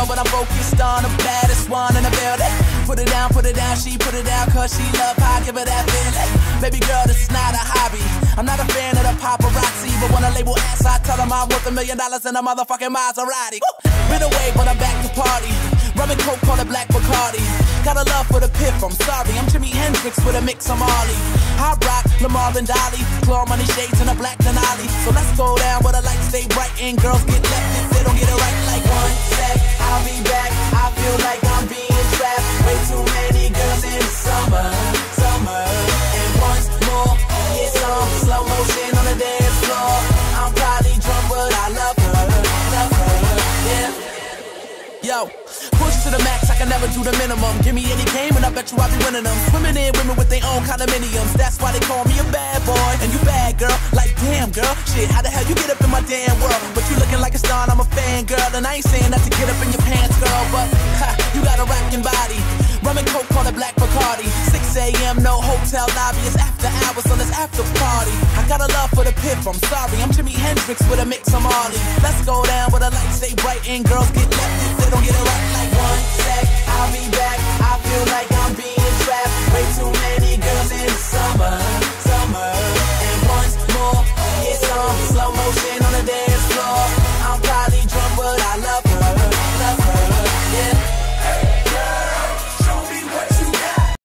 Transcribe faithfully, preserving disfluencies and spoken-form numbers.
girl, but I'm focused on the baddest one in the building. Put it down, put it down, she put it down, cause she love how I give her that feeling. Baby girl, this is not a hobby. I'm not a fan of the paparazzi, but when I label ass, I tell them I'm worth a million dollars in a motherfucking Maserati. Woo! Been away, but I'm back to party. Rum and coke, call it black Bacardi. Got a love for the piff, I'm sorry. I'm Jimi Hendrix with a mix of Marley. Hot rock, Lamar and Dolly. Claw money shades and a black Denali. So let's go down where the lights stay bright and girls get left if they don't get it right. Like one sec, I'll be back. I feel like I'm being trapped. Way too many girls in the summer, summer. And once more, it's on slow motion on the dance floor. I'm probably drunk, but I love her, love her, yeah. Yo, push to the max, I can never do the minimum. Give me any game and I bet you I'll be winning them. Swimming in women with their own condominiums. That's why they call me a bad boy. And you bad, girl, like damn, girl. Shit, how the hell you get up in my damn world? But you looking like a star and I'm a fan, girl. And I ain't saying that to get up in your pants, girl. But, ha, you got a rockin' body. Rum and coke, call it black Bacardi. six A M, no hotel lobby. It's after hours, so let's after party. I got a love for the piff, I'm sorry. I'm Jimi Hendrix with a mix of Marley. Let's go down where the lights stay bright and girls get left if they don't get it right. Like one sec, I'll be back.